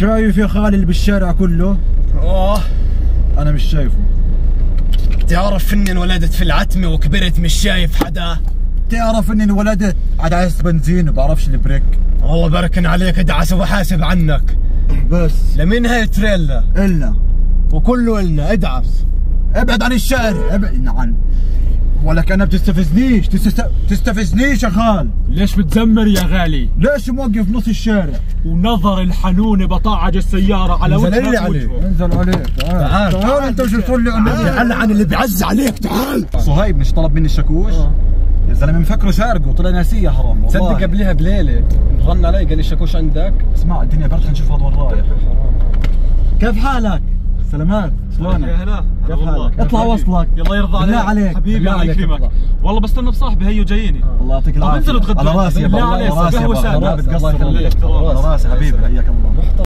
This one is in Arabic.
شايف يا خالي اللي بالشارع كله؟ انا مش شايفه. تعرف اني انولدت في العتمة وكبرت مش شايف حدا؟ تعرف اني انولدت عدعس بنزين وبعرفش البريك. والله بركن عليك ادعس وبحاسب عنك. بس لمين هاي تريلا؟ إلنا وكله إلنا. ادعس، ابعد عن الشارع، ابعد عن ولك انا بتستفزنيش. تستفزنيش يا خال. ليش بتزمر يا غالي؟ ليش موقف نص الشارع؟ ونظر الحنون بطعج السيارة على وجهك وجهه. انزل عليك. تعال انت وش تقول لي تعال عن اللي بيعز عليك. تعال. صهيب مش طلب مني الشاكوش؟ يا زلمه مفكره سارقه طلع ناسيه. حرام والله. تصدق قبلها بليله رن علي قال لي الشاكوش عندك. اسمع الدنيا برد، خلينا نشوف هذا وين رايح. كيف حالك؟ سلامات، شلونك؟ يا هلا. كيف حالك؟ اطلع وصلك. الله يرضى عليك. بالله عليك حبيبي بالله الله عليك يكرمك. والله بستنى بصاحبي هيو جاييني. الله يعطيك العافيه. انزلوا تغدوا على راسي يا بالله عليك. على راسي قهوة سادة. ما بتقصر. الله يخليك. على راسي حبيبي، حياك الله.